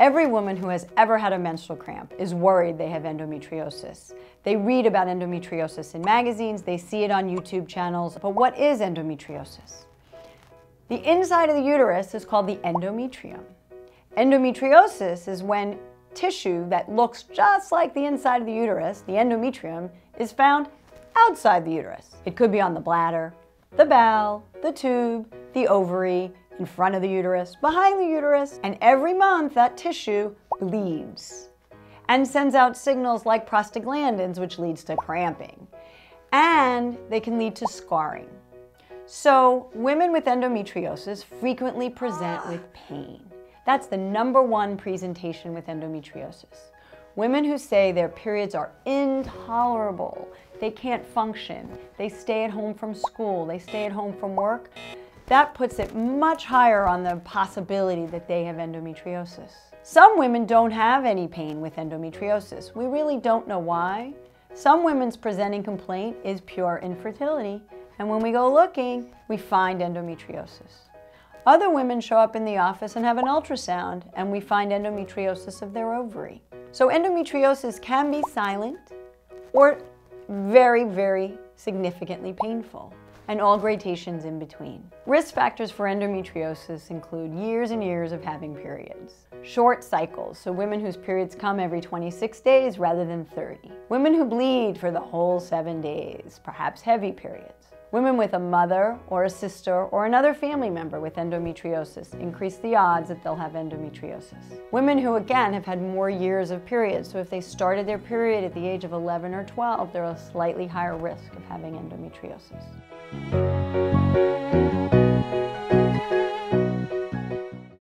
Every woman who has ever had a menstrual cramp is worried they have endometriosis. They read about endometriosis in magazines, they see it on YouTube channels, but what is endometriosis? The inside of the uterus is called the endometrium. Endometriosis is when tissue that looks just like the inside of the uterus, the endometrium, is found outside the uterus. It could be on the bladder, the bowel, the tube, the ovary, in front of the uterus, behind the uterus, and every month that tissue bleeds and sends out signals like prostaglandins, which leads to cramping. And they can lead to scarring. So women with endometriosis frequently present with pain. That's the #1 presentation with endometriosis. Women who say their periods are intolerable, they can't function, they stay at home from school, they stay at home from work, that puts it much higher on the possibility that they have endometriosis. Some women don't have any pain with endometriosis. We really don't know why. Some women's presenting complaint is pure infertility, and when we go looking, we find endometriosis. Other women show up in the office and have an ultrasound, and we find endometriosis of their ovary. So endometriosis can be silent or very, very significantly painful, and all gradations in between. Risk factors for endometriosis include years and years of having periods. Short cycles, so women whose periods come every 26 days rather than 30. Women who bleed for the whole 7 days, perhaps heavy periods. Women with a mother or a sister or another family member with endometriosis increase the odds that they'll have endometriosis. Women who, again, have had more years of periods, so if they started their period at the age of 11 or 12, they're a slightly higher risk of having endometriosis.